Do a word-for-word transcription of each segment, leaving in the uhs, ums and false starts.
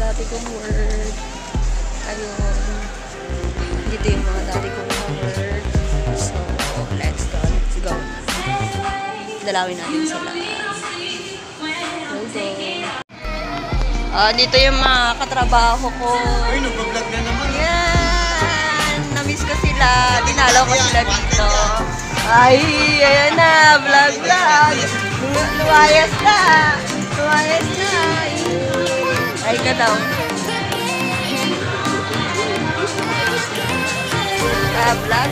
dati kong work. Ayun. Dito yung mga dati kong work. So, let's go. Let's go. Dalawin natin sila. Go, go. Uh, dito yung mga katrabaho ko. Ay, nag-vlog na naman. Yan! Namiss ko sila. Dinalaw ko sila dito. Ay, ayan na. Vlog, vlog. Lumayas na. Lumayas na. Ay, ka daw. Ah, vlog.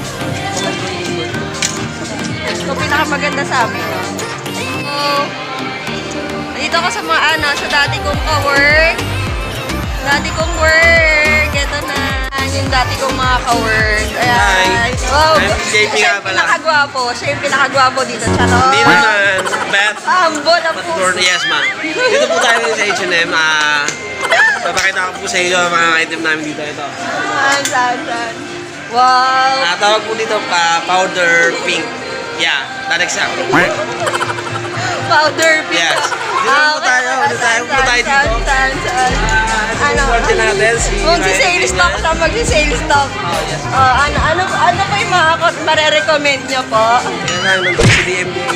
Ito pinakamaganda sa amin. Oh. Dito ako sa mga ano, sa dati kong ka-work. Dati kong work. Ito na. Yung dati kong mga ka-work. Ayan. Wow. J P Siya nga yung pala. pinakagwapo. Siya yung pinakagwapo dito. Charot. Hindi naman. Beth. Humble ang But puso. for, yes, ma'am. Dito po tayo sa H and M. Ah, papakita ko po sa inyo ang mga item namin dito. Ito. Saan, saan, saan. Wow. Ah, tawag po dito pa powder pink. Yeah, that exactly. Powder pink. Yes. Dito po tayo. Dito tayo po tayo dito. Saan, saan, saan. Ano? Swerte natin si Magsi-sales stock siya. Magsi-sales stock. Oh, yes. Oh, ano, ano, ano pa yung mga mare-recommend nyo po? Yan lang, nandun si D M D A.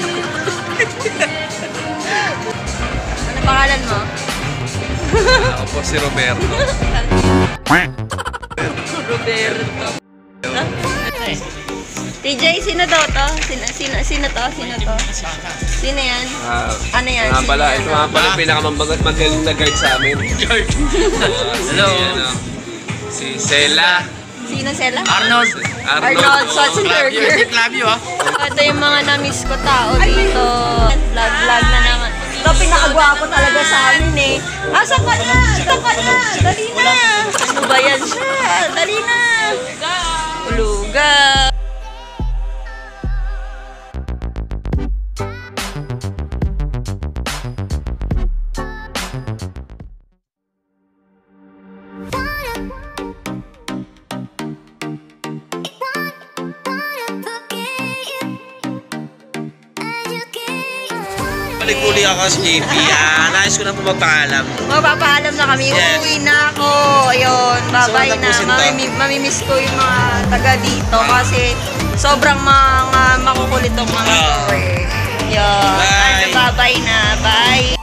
Ano pangalan mo? Ako po si Roberto. Roberto. T J, sino daw to? Sino, sino, sino to? Sino to? Sino yan? Ah, Ano yan? nga Sino pala, yan? ito nga pala yung pinakamagaling na guard sa amin. Guard. Hello. Si Sela. Sino sila? Arnold. Arnold Schwarzenegger. Love you, ah. Ito yung mga na-miss ko tao dito. Vlog, vlog na naman. Ito pinakagwapo talaga sa amin eh. Asa ka na? Asa ka na? Dali na! Ano ba yan siya? Dali na! Uluga! Balik-uli ako sa J P. Ah, nais ko na po magpaalam. Magpapaalam na kami. Yes. Uuwi na ako. Ayun, babay So, na. tapusin to. Mamimi- mamimiss ko yung mga taga dito kasi sobrang mga makukulit tong mga Ah. tour. Yun. Bye. Babay na. Bye.